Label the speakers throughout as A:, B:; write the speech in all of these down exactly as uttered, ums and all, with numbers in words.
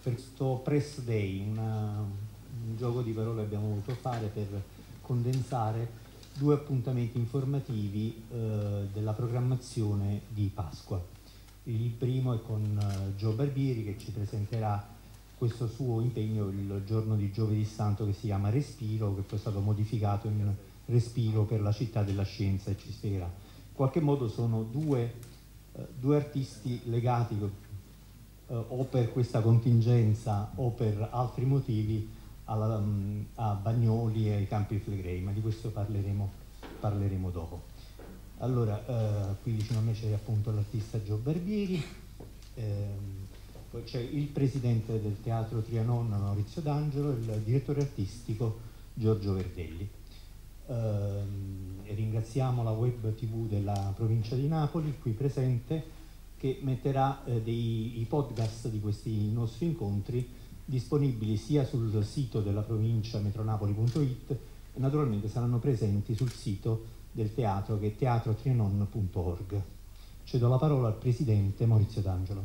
A: per questo Press Day, una, un gioco di parole abbiamo voluto fare per condensare due appuntamenti informativi eh, della programmazione di Pasqua. Il primo è con uh, Gio Barbieri, che ci presenterà questo suo impegno il giorno di Giovedì Santo, che si chiama Respiro, che poi è stato modificato in Respiro per la città della scienza, e ci spiegherà. In qualche modo sono due, uh, due artisti legati uh, o per questa contingenza o per altri motivi alla, um, a Bagnoli e ai Campi Flegrei, ma di questo parleremo, parleremo dopo. Allora, eh, qui vicino a me c'è appunto l'artista Gio Barbieri, ehm, poi c'è il presidente del Teatro Trianon Maurizio D'Angelo e il direttore artistico Giorgio Verdelli. Ehm, e ringraziamo la web tv della provincia di Napoli, qui presente, che metterà eh, dei, i podcast di questi nostri incontri disponibili sia sul sito della provincia metronapoli punto it e naturalmente saranno presenti sul sito del teatro, che è teatro trianon punto org. Cedo la parola al presidente Maurizio D'Angelo.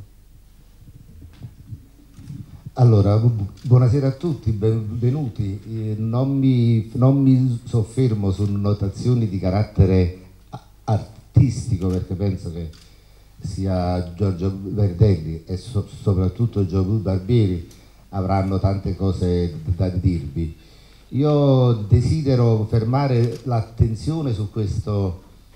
B: Allora, bu buonasera a tutti, benvenuti. Eh, non, mi, non mi soffermo su notazioni di carattere artistico, perché penso che sia Giorgio Verdelli e so soprattutto Gio Barbieri avranno tante cose da dirvi. Io desidero fermare l'attenzione su questo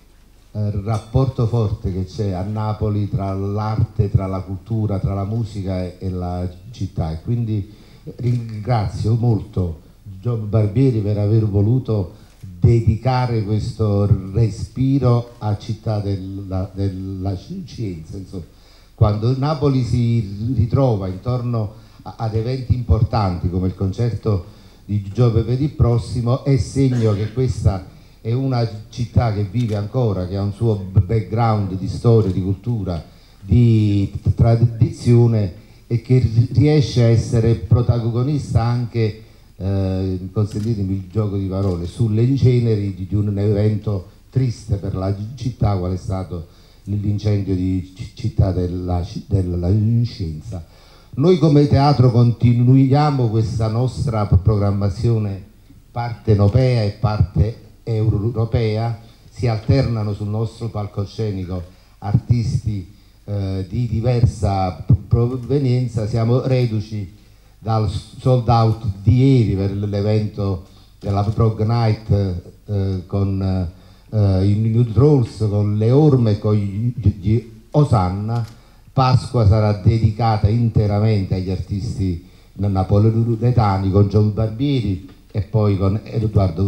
B: eh, rapporto forte che c'è a Napoli tra l'arte, tra la cultura, tra la musica e, e la città, e quindi ringrazio molto Gio Barbieri per aver voluto dedicare questo respiro a Città della, della Scienza. Insomma, quando Napoli si ritrova intorno a, ad eventi importanti come il concerto di giovedì prossimo, è segno che questa è una città che vive ancora, che ha un suo background di storia, di cultura, di tradizione, e che riesce a essere protagonista anche, eh, consentitemi il gioco di parole, sulle ceneri di un evento triste per la città, qual è stato l'incendio di Città della, della Scienza. Noi come teatro continuiamo questa nostra programmazione partenopea e parte europea, si alternano sul nostro palcoscenico artisti eh, di diversa provenienza. Siamo reduci dal sold out di ieri per l'evento della Prog Night eh, con eh, i New Trolls, con le Orme e con gli, gli Osanna. Pasqua sarà dedicata interamente agli artisti napoletani, con Gio Barbieri e poi con Edoardo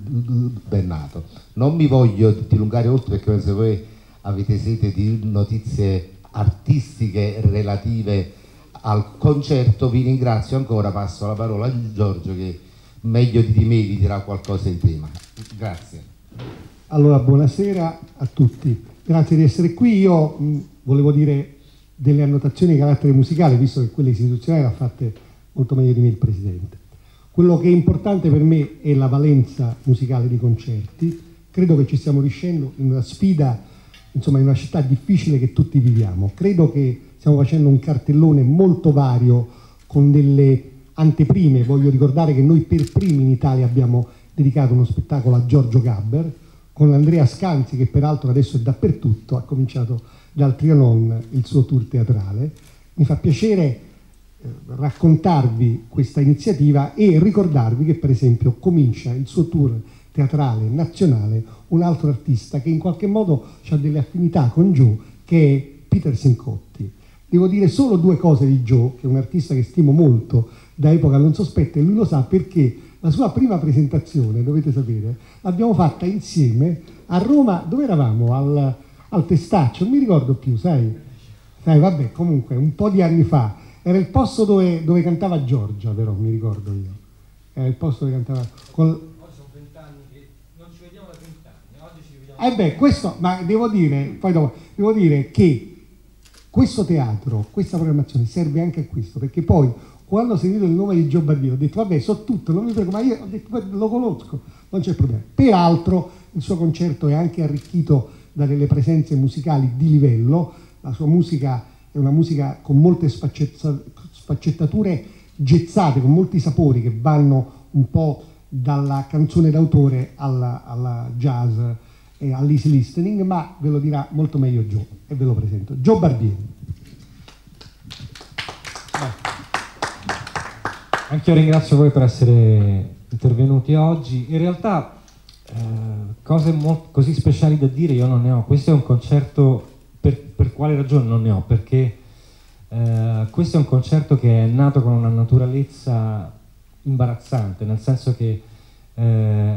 B: Bennato. Non mi voglio dilungare oltre, perché penso che voi avete sete di notizie artistiche relative al concerto. Vi ringrazio ancora, passo la parola a Giorgio che meglio di me vi dirà qualcosa in tema. Grazie.
C: Allora, buonasera a tutti, grazie di essere qui. Io mh, volevo dire delle annotazioni di carattere musicale, visto che quelle istituzionali le ha fatte molto meglio di me il Presidente. Quello che è importante per me è la valenza musicale dei concerti. Credo che ci stiamo riuscendo in una sfida, insomma, in una città difficile che tutti viviamo. Credo che stiamo facendo un cartellone molto vario, con delle anteprime. Voglio ricordare che noi per primi in Italia abbiamo dedicato uno spettacolo a Giorgio Gabber, con Andrea Scanzi, che peraltro adesso è dappertutto, ha cominciato dal Trianon il suo tour teatrale. Mi fa piacere eh, raccontarvi questa iniziativa e ricordarvi che per esempio comincia il suo tour teatrale nazionale un altro artista che in qualche modo ha delle affinità con Gio, che è Peter Sincotti. Devo dire solo due cose di Gio, che è un artista che stimo molto da epoca non sospetta, e lui lo sa perché la sua prima presentazione, dovete sapere, l'abbiamo fatta insieme a Roma. Dove eravamo? Al, al Testaccio, non mi ricordo più, sai? Sai, vabbè, comunque, un po' di anni fa. Era il posto dove, dove cantava Giorgia, però, mi ricordo io. Era il posto dove cantava... Con... Oggi sono vent'anni che non ci vediamo da vent'anni, oggi ci vediamo... Eh beh, questo, ma devo dire, poi dopo, devo dire che questo teatro, questa programmazione serve anche a questo, perché poi, quando ho sentito il nome di Gio Barbieri, ho detto, vabbè, so tutto, non mi prego, ma io ho detto, lo conosco, non c'è problema. Peraltro, il suo concerto è anche arricchito da delle presenze musicali di livello. La sua musica è una musica con molte sfaccettature gezzate con molti sapori che vanno un po' dalla canzone d'autore alla, alla jazz e all'easy listening, ma ve lo dirà molto meglio Joe e ve lo presento. Joe Barbieri.
D: Anch'io ringrazio voi per essere intervenuti oggi. In realtà eh, cose molto, così speciali da dire io non ne ho. Questo è un concerto, per, per quale ragione non ne ho? Perché eh, questo è un concerto che è nato con una naturalezza imbarazzante, nel senso che eh,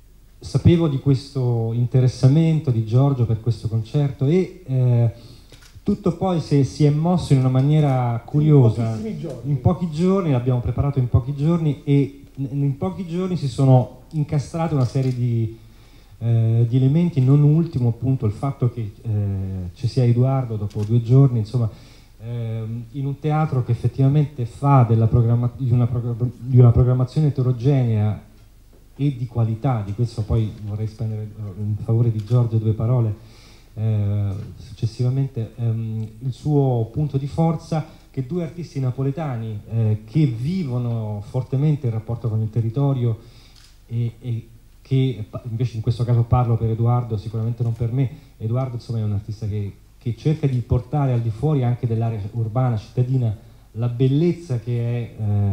D: sapevo di questo interessamento di Giorgio per questo concerto e eh, tutto poi si, si è mosso in una maniera curiosa.
C: In,
D: in pochi giorni, l'abbiamo preparato in pochi giorni e in pochi giorni si sono incastrate una serie di, eh, di elementi, non ultimo appunto il fatto che eh, ci sia Edoardo dopo due giorni, insomma, eh, in un teatro che effettivamente fa della programma di, una di una programmazione eterogenea e di qualità. Di questo poi vorrei spendere in favore di Giorgio due parole. Eh, successivamente ehm, il suo punto di forza, che due artisti napoletani eh, che vivono fortemente il rapporto con il territorio e, e che invece in questo caso parlo per Edoardo, sicuramente non per me. Edoardo insomma è un artista che, che cerca di portare al di fuori anche dell'area urbana, cittadina, la bellezza che è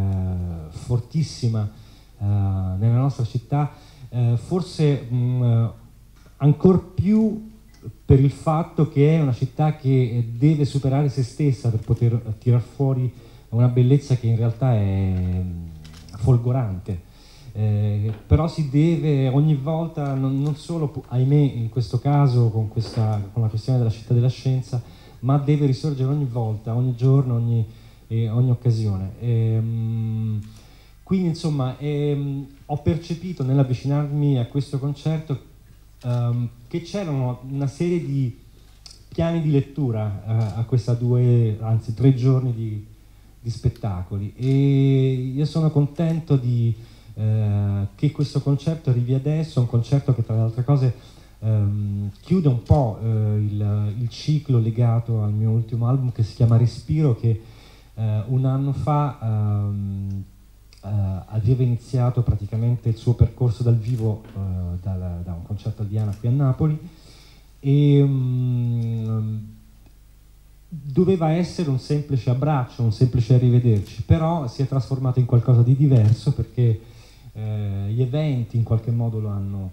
D: eh, fortissima eh, nella nostra città, eh, forse mh, ancor più per il fatto che è una città che deve superare se stessa per poter tirar fuori una bellezza che in realtà è folgorante, eh, però si deve ogni volta, non, non solo ahimè in questo caso con, questa, con la questione della città della scienza, ma deve risorgere ogni volta, ogni giorno, ogni, eh, ogni occasione. E, um, quindi insomma ehm, ho percepito nell'avvicinarmi a questo concerto Um, che c'erano una serie di piani di lettura uh, a questa due, anzi tre giorni di, di spettacoli, e io sono contento di, uh, che questo concerto arrivi adesso, un concerto che tra le altre cose um, chiude un po' uh, il, il ciclo legato al mio ultimo album che si chiama Respiro, che uh, un anno fa um, Uh, aveva iniziato praticamente il suo percorso dal vivo uh, dal, da un concerto al Diana qui a Napoli e um, doveva essere un semplice abbraccio, un semplice arrivederci, però si è trasformato in qualcosa di diverso perché uh, gli eventi in qualche modo lo hanno,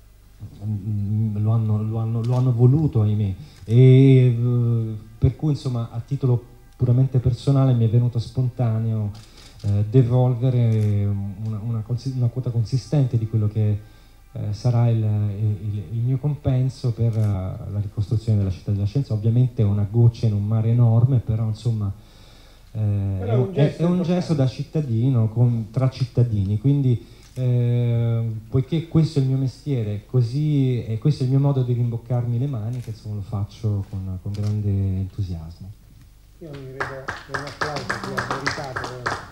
D: um, lo hanno, lo hanno, lo hanno voluto, ahimè, e uh, per cui insomma a titolo puramente personale mi è venuto spontaneo Eh, devolvere una, una, una quota consistente di quello che eh, sarà il, il, il mio compenso per uh, la ricostruzione della città della scienza. Ovviamente è una goccia in un mare enorme, però insomma eh, però è, un è, è un gesto da cittadino con, tra cittadini, quindi eh, poiché questo è il mio mestiere, così, e questo è il mio modo di rimboccarmi le maniche, insomma lo faccio con, con grande entusiasmo.
C: Io mi credo che un applauso sia meritato.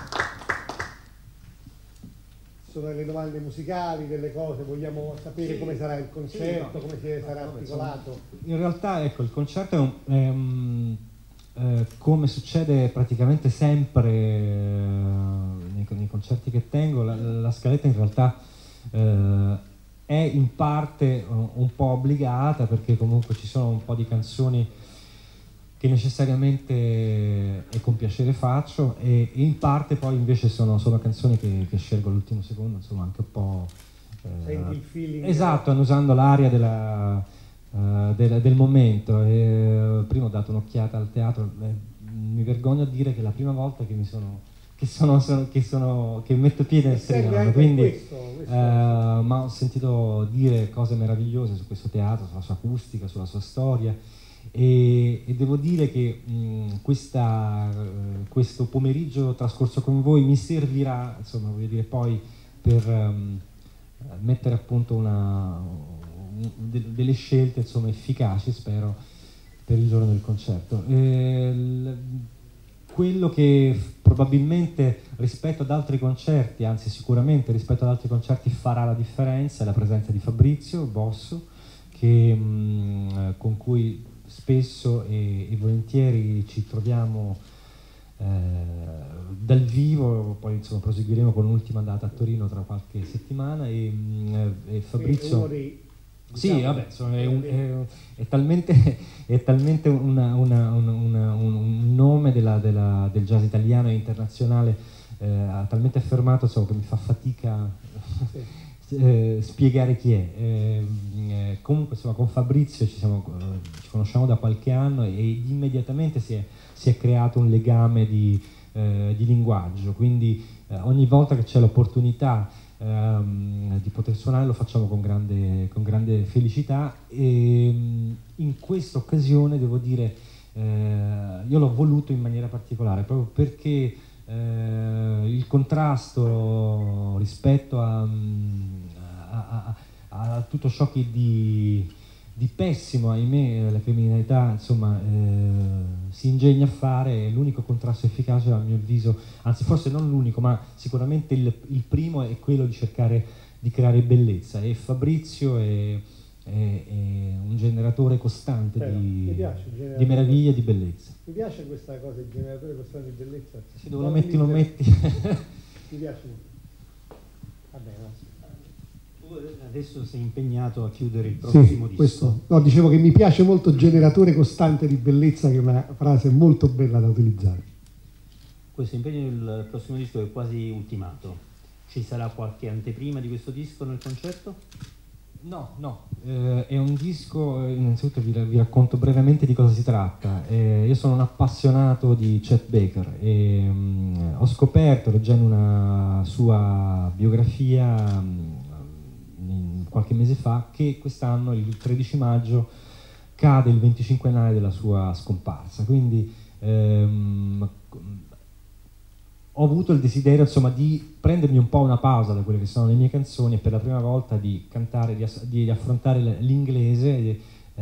C: Sono delle domande musicali, delle cose, vogliamo sapere sì, come sarà il concerto, sì, no, come si sarà no, articolato?
D: In realtà ecco, il concerto è, un, è um, eh, come succede praticamente sempre eh, nei, nei concerti che tengo, la, la scaletta in realtà eh, è in parte un, un po' obbligata, perché comunque ci sono un po' di canzoni che necessariamente e con piacere faccio, e in parte poi invece sono, sono canzoni che, che scelgo all'ultimo secondo, insomma anche un po' eh,
C: senti il feeling,
D: esatto, annusando l'aria della, uh, del, del momento. E, uh, prima ho dato un'occhiata al teatro, eh, mi vergogno a dire che è la prima volta che mi sono che sono, sono, che, sono che metto piede nel Trianon, quindi
C: questo, questo.
D: Uh, ma ho sentito dire cose meravigliose su questo teatro, sulla sua acustica, sulla sua storia. E, e devo dire che mh, questa, uh, questo pomeriggio trascorso con voi mi servirà, insomma, voglio dire, poi per um, mettere a punto una, de, delle scelte, insomma, efficaci, spero, per il giorno del concerto. E, l, quello che probabilmente rispetto ad altri concerti, anzi sicuramente rispetto ad altri concerti farà la differenza, è la presenza di Fabrizio Bosso, che, mh, con cui spesso e, e volentieri ci troviamo eh, dal vivo, poi insomma proseguiremo con l'ultima data a Torino tra qualche settimana e, e Fabrizio... Sì, vabbè, insomma, è, un, è, è talmente, è talmente una, una, una, una, un nome della, della, del jazz italiano e internazionale, eh, ha talmente affermato, insomma, che mi fa fatica eh, spiegare chi è. Eh, eh, comunque, insomma, con Fabrizio ci, siamo, eh, ci conosciamo da qualche anno e, e immediatamente si è, si è creato un legame di, eh, di linguaggio, quindi eh, ogni volta che c'è l'opportunità Um, di poter suonare lo facciamo con grande, con grande felicità e um, in questa occasione devo dire eh, io l'ho voluto in maniera particolare proprio perché eh, il contrasto rispetto a, a, a, a tutto ciò che di, di pessimo, ahimè, la criminalità insomma eh, si ingegna a fare, è l'unico contrasto efficace a mio avviso, anzi forse non l'unico, ma sicuramente il, il primo è quello di cercare di creare bellezza, e Fabrizio è, è, è un generatore costante
C: Però,
D: di,
C: generatore,
D: di meraviglia e di bellezza.
C: Mi piace questa cosa, il generatore costante di bellezza?
D: Se dove lo metti lo metti.
C: Mi piace molto. Vabbè, no.
A: Adesso sei impegnato a chiudere il prossimo
C: sì,
A: disco.
C: Questo, no, dicevo che mi piace molto generatore costante di bellezza, che è una frase molto bella da utilizzare.
A: Questo impegno del prossimo disco è quasi ultimato. Ci sarà qualche anteprima di questo disco nel concerto?
D: No, no, eh, è un disco, eh, innanzitutto vi, vi racconto brevemente di cosa si tratta. Eh, io sono un appassionato di Chet Baker e mh, ho scoperto, leggendo una sua biografia mh, qualche mese fa, che quest'anno, il tredici maggio, cade il venticinquennale della sua scomparsa, quindi ehm, ho avuto il desiderio insomma di prendermi un po' una pausa da quelle che sono le mie canzoni e per la prima volta di cantare, di, di affrontare l'inglese,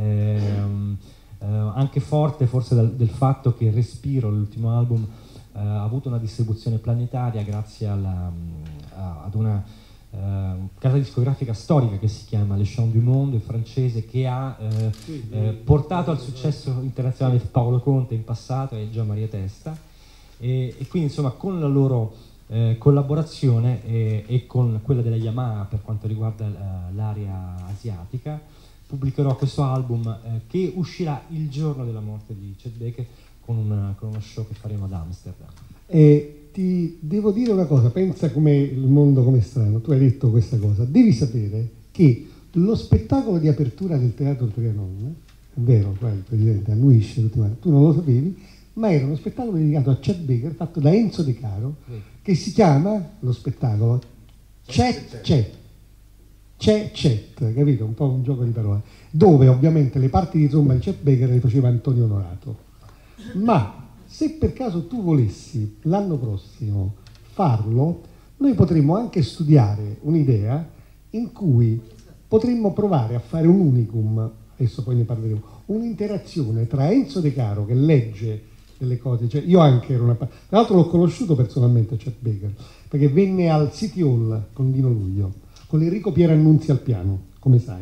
D: ehm, eh, anche forte forse dal, del fatto che Respiro, l'ultimo album, eh, ha avuto una distribuzione planetaria grazie alla, a, ad una Uh, casa discografica storica che si chiama Les Chants du Monde, francese, che ha uh, sì, eh, portato al successo internazionale Paolo Conte in passato e Gian Maria Testa, e, e quindi insomma con la loro eh, collaborazione e, e con quella della Yamaha per quanto riguarda uh, l'area asiatica pubblicherò questo album eh, che uscirà il giorno della morte di Chet Baker con, una, con uno show che faremo ad Amsterdam.
C: E ti devo dire una cosa, pensa come il mondo come è strano, tu hai detto questa cosa, devi sapere che lo spettacolo di apertura del Teatro Trianon, è vero, qua il presidente annuisce tutti quanti, tu non lo sapevi, ma era uno spettacolo dedicato a Chet Baker fatto da Enzo De Caro, che si chiama, lo spettacolo, Chet Chet, Chet Chet, capito? Un po' un gioco di parole, dove ovviamente le parti di tromba di Chet Baker le faceva Antonio Onorato, ma se per caso tu volessi l'anno prossimo farlo, noi potremmo anche studiare un'idea in cui potremmo provare a fare un unicum, adesso poi ne parleremo, un'interazione tra Enzo De Caro che legge delle cose, cioè io anche ero una... Tra l'altro l'ho conosciuto personalmente Chet Baker, perché venne al City Hall con Dino Luglio, con Enrico Pierannunzi al piano, come sai,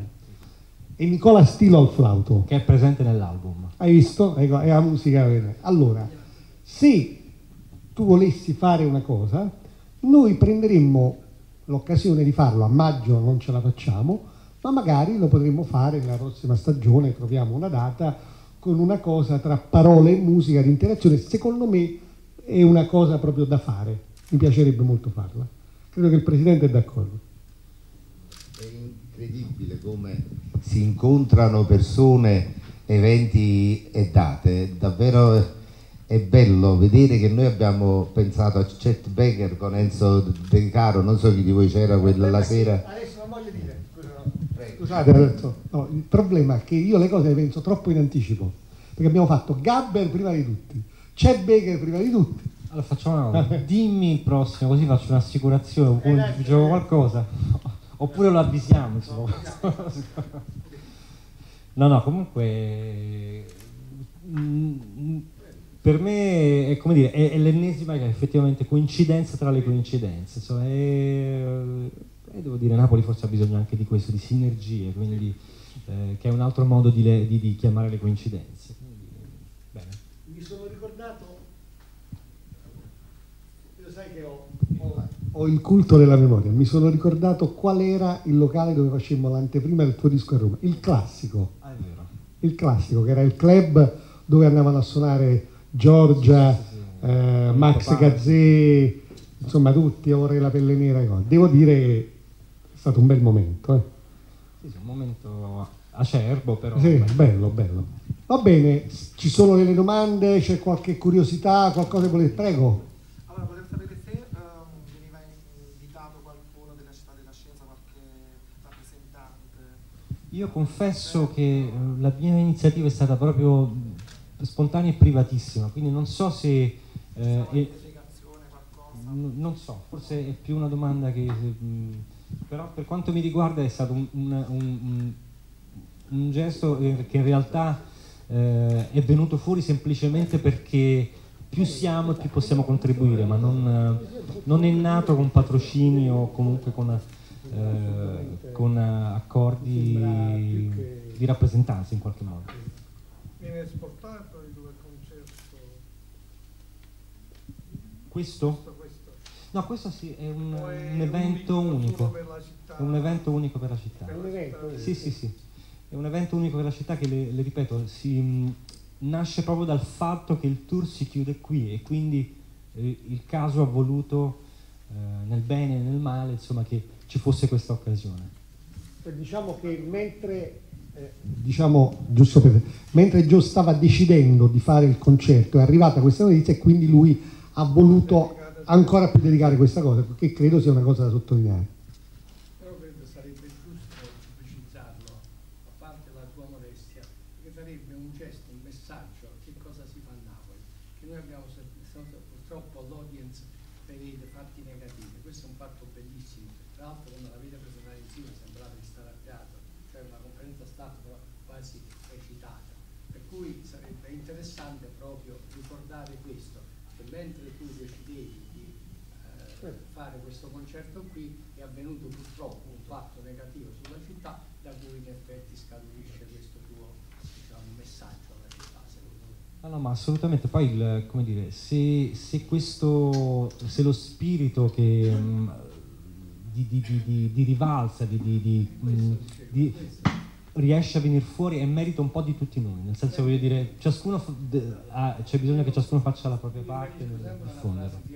C: e Nicola Stilo al flauto.
D: Che è presente nell'album.
C: Hai visto? Ecco, è la musica. Allora, se tu volessi fare una cosa, noi prenderemmo l'occasione di farlo, a maggio non ce la facciamo, ma magari lo potremmo fare nella prossima stagione, troviamo una data con una cosa tra parole e musica di interazione, secondo me è una cosa proprio da fare, mi piacerebbe molto farla. Credo che il Presidente è d'accordo.
B: È incredibile come si incontrano persone, eventi e date, davvero è bello vedere che noi abbiamo pensato a Chet Baker con Enzo De Caro, non so chi di voi c'era quella la sera.
C: Adesso non voglio dire, scusate, adesso, no, il problema è che io le cose le penso troppo in anticipo, perché abbiamo fatto Gabber prima di tutti, Chet Baker prima di tutti.
D: Allora facciamo una cosa, dimmi il prossimo, così faccio un'assicurazione, oppure vi gioco qualcosa, oppure lo avvisiamo, insomma. No, no, comunque mh, per me è, come dire, è, è l'ennesima che è effettivamente coincidenza tra le coincidenze, insomma, e, e devo dire Napoli forse ha bisogno anche di questo, di sinergie, quindi eh, che è un altro modo di, le, di, di chiamare le coincidenze. Quindi, bene.
C: Mi sono ricordato sai che ho, ho, ho il culto della memoria, mi sono ricordato qual era il locale dove facemmo l'anteprima del tuo disco a Roma, il Classico.
D: Ah, è vero.
C: Il Classico, che era il club dove andavano a suonare Giorgia, sì, sì, sì. Eh, Max Gazzè, insomma tutti, Ore la pelle nera e cose. Devo dire che è stato un bel momento. Eh.
D: Sì, sì, un momento acerbo, però.
C: Sì, bello, bello. Va bene, ci sono delle domande, c'è qualche curiosità, qualcosa che volete? Prego.
E: Allora, volevo sapere se um, veniva invitato qualcuno della città della scienza, qualche rappresentante.
D: Io confesso che la mia iniziativa è stata proprio spontanea e privatissima, quindi non so se... Eh, è, non so, forse è più una domanda che... Mh, però per quanto mi riguarda è stato un, un, un, un gesto che in realtà eh, è venuto fuori semplicemente perché più siamo e più possiamo contribuire, ma non, non è nato con patrocini o comunque con, eh, con accordi di rappresentanza in qualche modo.
E: Viene esportato il tuo concerto?
D: Questo?
E: Questo, questo.
D: No, questo sì, è un,
E: è
D: un evento unico.
E: Per la città?
D: È un evento unico per la città.
C: È un evento?
D: Sì, sì, sì. È un evento unico per la città che, le, le ripeto, si, mh, nasce proprio dal fatto che il tour si chiude qui e quindi eh, il caso ha voluto, eh, nel bene e nel male, insomma, che ci fosse questa occasione.
C: Diciamo che mentre, eh, diciamo, giusto per, mentre Gio stava decidendo di fare il concerto, è arrivata questa notizia e quindi lui ha voluto ancora più dedicare questa cosa, perché credo sia una cosa da sottolineare.
F: Però credo sarebbe giusto pubblicizzarlo, a parte la tua modestia, perché sarebbe un gesto, un messaggio a che cosa si fa a Napoli, che noi abbiamo purtroppo l'audience prevede fatti negativi. Questo è un fatto bellissimo, tra l'altro quando l'avete presentato insieme sembrava di stare a teatro, cioè una conferenza stampa però quasi recitata, per cui sarebbe interessante proprio ricordare questo, che mentre tu decidevi di eh, fare questo concerto qui è avvenuto purtroppo un fatto negativo sulla città da cui in effetti scaturisce questo tuo, diciamo, messaggio alla città, secondo me.
D: No, no, ma assolutamente. Poi, il, come dire, se, se questo, se lo spirito che mh, di, di, di, di, di rivalsa, di, di, di, mh, di, riesce a venire fuori è merito un po' di tutti noi, nel senso, voglio dire, ciascuno ha, c'è bisogno che ciascuno faccia la propria parte nel diffonderlo.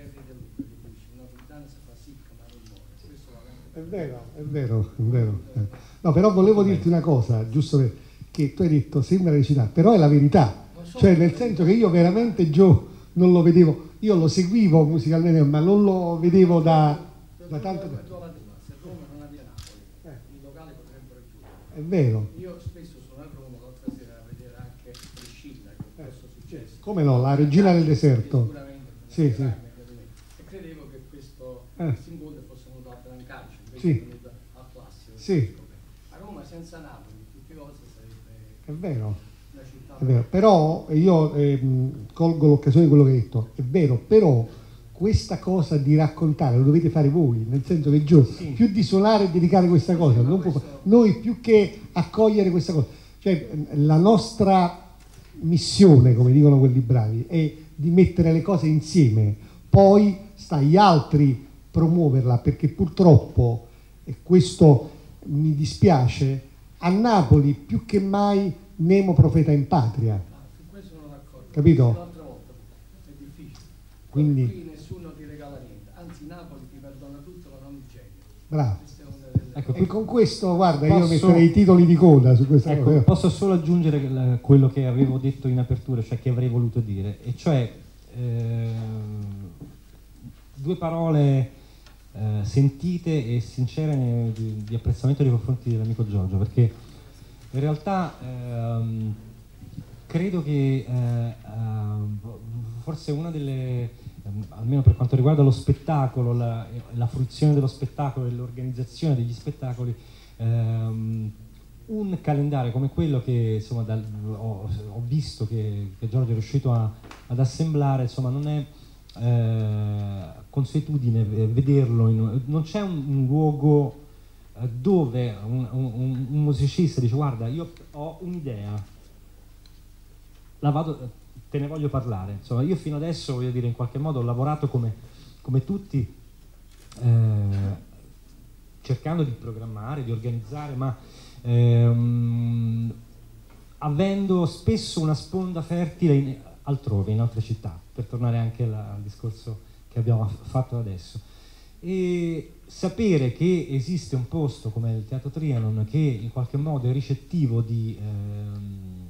C: È vero, è vero, è vero. No, però volevo dirti una cosa, giusto perché tu hai detto sembra recitare, però è la verità, cioè nel senso che io veramente Gio non lo vedevo, io lo seguivo musicalmente, ma non lo vedevo da, da tanto tempo.
F: Se Roma non avvia Napoli, il locale potrebbero chiudere.
C: È vero.
F: Io spesso sono a Roma, l'altra sera a vedere anche Priscilla, che questo è successo.
C: Come no, la regina del deserto.
F: Sicuramente.
C: Sì, sì.
F: E credevo che questo
C: Eh.
F: Singold fosse venuto a Brancaccio, invece
C: Sì.
F: è venuto a Classico.
C: Sì.
F: A Roma senza Napoli, tutte cose sarebbe
C: È vero.
F: una città.
C: È vero, però io ehm, colgo l'occasione di quello che hai detto, è vero, però questa cosa di raccontare lo dovete fare voi, nel senso che Gio,
D: Sì.
C: più di suonare e dedicare questa cosa, non può, noi più che accogliere questa cosa, cioè la nostra missione, come dicono quelli bravi, è di mettere le cose insieme, poi sta agli altri promuoverla, perché purtroppo, e questo mi dispiace, a Napoli più che mai nemo profeta in patria,
F: Ah, su questo sono d'accordo.
C: capito?
F: L'altra volta è difficile.
C: Quindi-
F: Qui nessuno ti regala niente, anzi Napoli ti perdona tutto, ma non il genio.
C: Bravo.
F: Questa è una delle...
D: Ecco,
C: E con questo, guarda, io
D: Posso-
C: metterei i titoli di coda su questa
D: Ecco,
C: cosa.
D: posso solo aggiungere la- quello che avevo detto in apertura, cioè che avrei voluto dire, e cioè ehm, due parole eh, sentite e sincere ne- di, di apprezzamento nei confronti dell'amico Giorgio, perché in realtà ehm, credo che eh, ehm, forse una delle, ehm, almeno per quanto riguarda lo spettacolo, la, la fruizione dello spettacolo e l'organizzazione degli spettacoli, ehm, un calendario come quello che insomma, dal, ho, ho visto che, che Giorgio è riuscito a, ad assemblare, insomma, non è eh, consuetudine vederlo, in, non c'è un, un luogo eh, dove un, un, un musicista dice guarda io ho un'idea, la vado, te ne voglio parlare, insomma io fino adesso voglio dire in qualche modo ho lavorato come come tutti, eh, cercando di programmare, di organizzare, ma ehm, avendo spesso una sponda fertile in, altrove, in altre città, per tornare anche la, al discorso che abbiamo fatto adesso. E sapere che esiste un posto come il Teatro Trianon che in qualche modo è ricettivo di, ehm,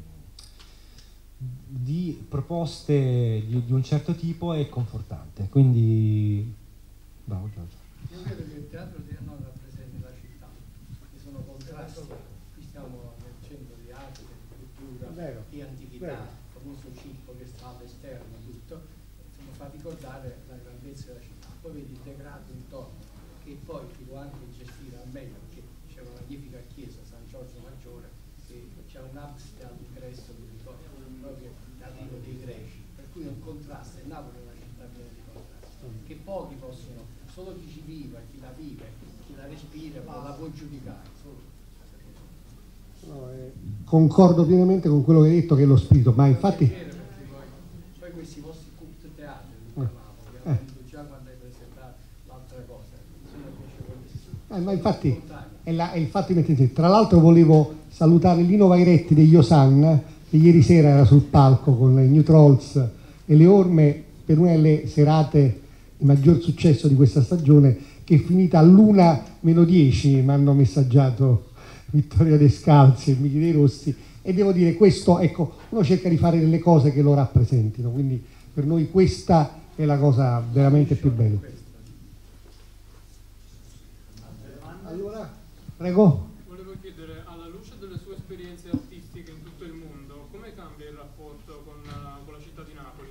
D: di proposte di, di un certo tipo è confortante. Quindi, bravo Giorgio.
F: Io credo che il Teatro Trianon rappresenti la città, ci sono contrasti, qui stiamo nel centro di arte, di cultura,
C: Vero.
F: di antichità, il famoso circo che sta all'esterno, tutto, insomma fa ricordare la grandezza della città. Poi vedi il degrado intorno, che poi ti può anche gestire al meglio, perché c'è una magnifica chiesa, San Giorgio Maggiore, che c'è un'abside all'ingresso che ricorda proprio l'arrivo dei greci, per cui è un contrasto, e Napoli è una città piena di contrasti, che pochi possono, solo chi ci vive, chi la vive, chi la respira, la può giudicare. Solo.
C: No, eh, concordo pienamente con quello che hai detto, che è lo spirito, ma infatti...
F: Poi, poi questi vostri cult teatri, li chiamavo, ovviamente già quando hai presentato l'altra cosa, sono piacevolissimi.
C: Eh, ma infatti è, la, è il fatto di mettersi. Tra l'altro volevo salutare Lino Vairetti degli Osanna, che ieri sera era sul palco con i New Trolls e le Orme per una delle serate di maggior successo di questa stagione, che è finita all'una meno dieci, mi hanno messaggiato Vittoria Descalzi e Michele Rossi, e devo dire questo, ecco, uno cerca di fare delle cose che lo rappresentino, quindi per noi questa è la cosa veramente più bella. Allora, prego.
G: Volevo chiedere, alla luce delle sue esperienze artistiche in tutto il mondo, come cambia il rapporto con, uh, con la città di Napoli?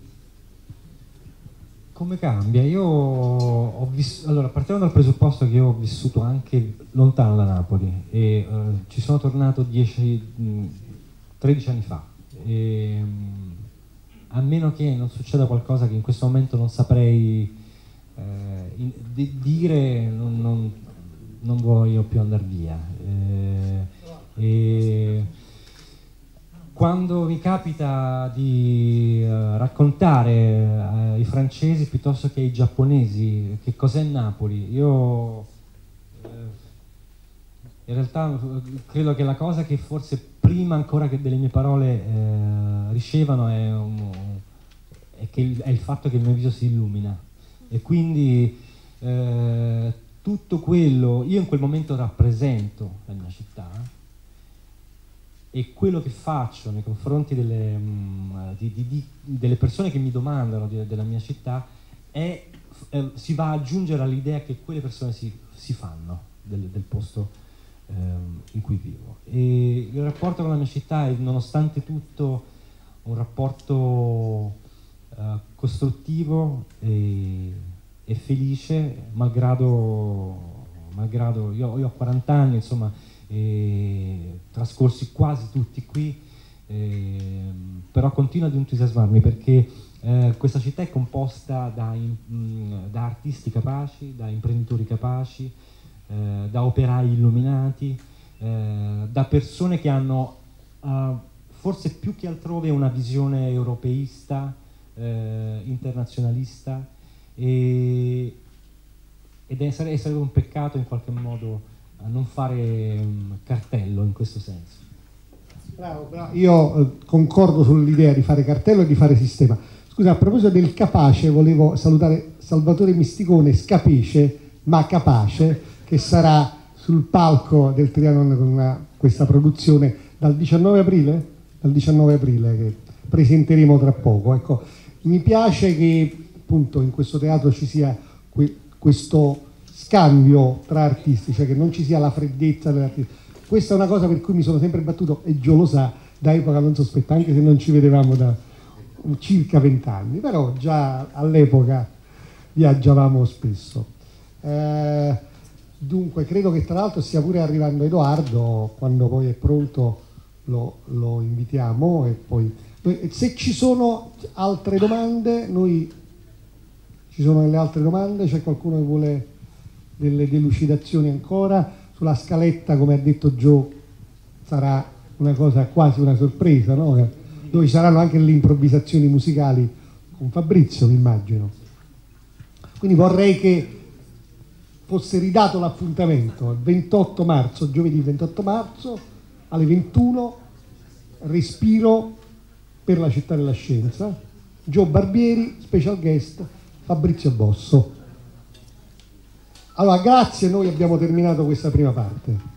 D: Come cambia? Io ho vissuto, allora partiamo dal presupposto che io ho vissuto anche lontano da Napoli e uh, ci sono tornato dieci, tredici anni fa. E, um, a meno che non succeda qualcosa che in questo momento non saprei eh, in, di, dire, non, non, non voglio più andare via. Eh, e, quando mi capita di uh, raccontare ai francesi piuttosto che ai giapponesi che cos'è Napoli, io eh, in realtà credo che la cosa che forse prima ancora che delle mie parole eh, ricevono è, un, è, che il, è il fatto che il mio viso si illumina, e quindi eh, tutto quello, io in quel momento rappresento la mia città, e quello che faccio nei confronti delle, mh, di, di, di, delle persone che mi domandano di, della mia città è, eh, si va ad aggiungere all'idea che quelle persone si, si fanno del, del posto eh, in cui vivo. E il rapporto con la mia città è, nonostante tutto, un rapporto eh, costruttivo e, e felice, malgrado, malgrado io, io ho quaranta anni, insomma, e trascorsi quasi tutti qui, eh, però continua ad entusiasmarmi perché eh, questa città è composta da, in, mh, da artisti capaci, da imprenditori capaci, eh, da operai illuminati, eh, da persone che hanno uh, forse più che altrove una visione europeista, eh, internazionalista, e, ed è, sarebbe un peccato in qualche modo a non fare um, cartello in questo senso.
C: Bravo, bravo. Io eh, concordo sull'idea di fare cartello e di fare sistema. Scusa, a proposito del capace, volevo salutare Salvatore Misticone, Scapice, ma capace, che sarà sul palco del Trianon con una, questa produzione dal diciannove aprile, dal diciannove aprile che presenteremo tra poco. Ecco, mi piace che appunto in questo teatro ci sia que- questo scambio tra artisti, cioè che non ci sia la freddezza dell'artista. Questa è una cosa per cui mi sono sempre battuto, e Gio lo sa, da epoca non sospetta, anche se non ci vedevamo da circa vent'anni, però già all'epoca viaggiavamo spesso. Eh, dunque, credo che tra l'altro stia pure arrivando Edoardo, quando poi è pronto lo, lo invitiamo, e poi se ci sono altre domande, noi ci sono delle altre domande, c'è qualcuno che vuole delle delucidazioni ancora sulla scaletta, come ha detto Gio, sarà una cosa quasi una sorpresa, no? Dove ci saranno anche le improvvisazioni musicali con Fabrizio, mi immagino. Quindi vorrei che fosse ridato l'appuntamento il ventotto marzo, giovedì ventotto marzo alle ventuno, respiro per la città della scienza, Gio Barbieri, special guest Fabrizio Bosso. Allora, grazie, noi abbiamo terminato questa prima parte.